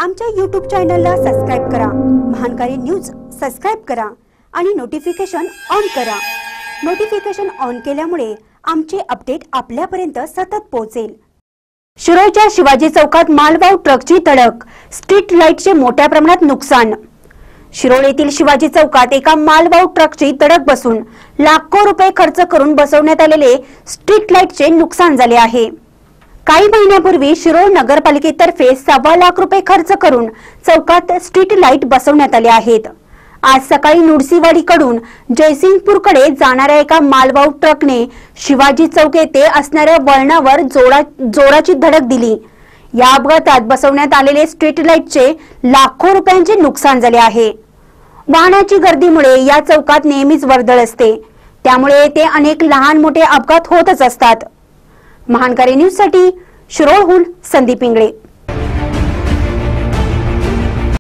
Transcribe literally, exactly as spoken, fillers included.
आमच्या यूट्यूब चॅनलला सबस्क्राइब करा, महानकारी न्यूज सबस्क्राइब करा आणि नोटिफिकेशन ऑन करा। नोटिफिकेशन ऑन केल्यामुळे आमचे अपडेट आपल्यापर्यंत सतत पोहोचेल। शिरोळच्या शिवाजी चौकात मालवाहू ट्रकची धडक, स्ट्रीट लाईटचे मोठ्या प्रमाणात नुकसान। शिरोळ येथील शिवाजी चौकात एका मालवाहू ट्रकची धडक बसून लाखो रुपये खर्च करून बसवण्यात आलेले स्ट्रीट लाईटचे नुकसान झाले आहे। काही महिन्यापूर्वी शिरोळ नगरपालिकेतर्फे सव्वा लाख रुपये खर्च करून चौकात स्ट्रीट लाईट बसवण्यात आले आहेत। आज सकाळी नुडसीवाडीकडून जयसिंगपूरकडे जाणाऱ्या एका मालवाहू ट्रकने शिवाजी चौक येथे असणाऱ्या वळणावर जोरा जोराची धडक दिली। या अपघातात बसवण्यात आलेले स्ट्रीट लाईटचे लाखो रुपयांचे नुकसान झाले आहे। वाहनाची गर्दीमुळे या चौकात नेहमीच वर्दळ असते, त्यामुळे येथे अनेक लहान मोठे अपघात होतच असतात। महानकारी न्यूज साठी शिरोळहून संदीप इंगळे।